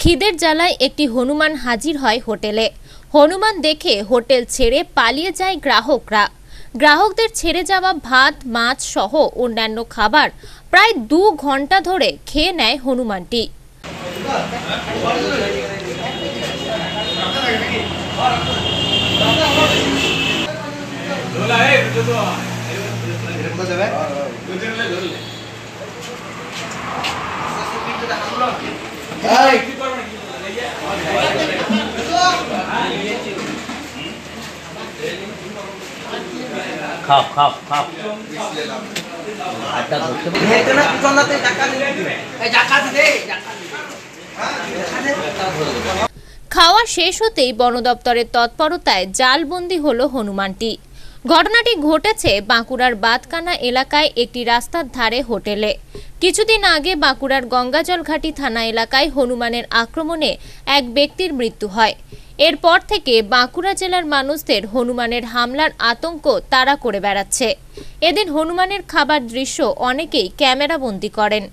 খিদের জ্বালায় একটি হনুমান হাজির হয় হোটেলে। হনুমান দেখে হোটেল ছেড়ে পালিয়ে যায় গ্রাহকরা। গ্রাহকদের ছেড়ে যাওয়া ভাত, মাছ সহ অন্যান্য খাবার প্রায় 2 ঘন্টা ধরে খেয়ে নেয় হনুমানটি। খাও খাও খাও খাওয়া শেষ হতেই বন দপ্তরের তৎপরতায় জালবন্দি হলো হনুমানটি। ঘটনাটি ঘটেছে বাঁকুড়ার বাতকানা এলাকায় একটি রাস্তার ধারে হোটেলে। কিছুদিন আগে বাঁকুড়ার গঙ্গাজলঘাটি থানা এলাকায় হনুমানের আক্রমণে এক ব্যক্তির মৃত্যু হয়। এরপর থেকে বাঁকুড়া জেলার মানুষদের হনুমানের হামলার আতঙ্ক তাড়া করে বেড়াচ্ছে। এদিন হনুমানের খাবার দৃশ্য অনেকেই ক্যামেরা বন্দী করেন।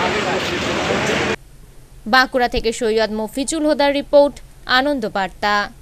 বাঁকুড়া থেকে সৈয়দ মফিজুল হুদার রিপোর্ট, আনন্দ বার্তা।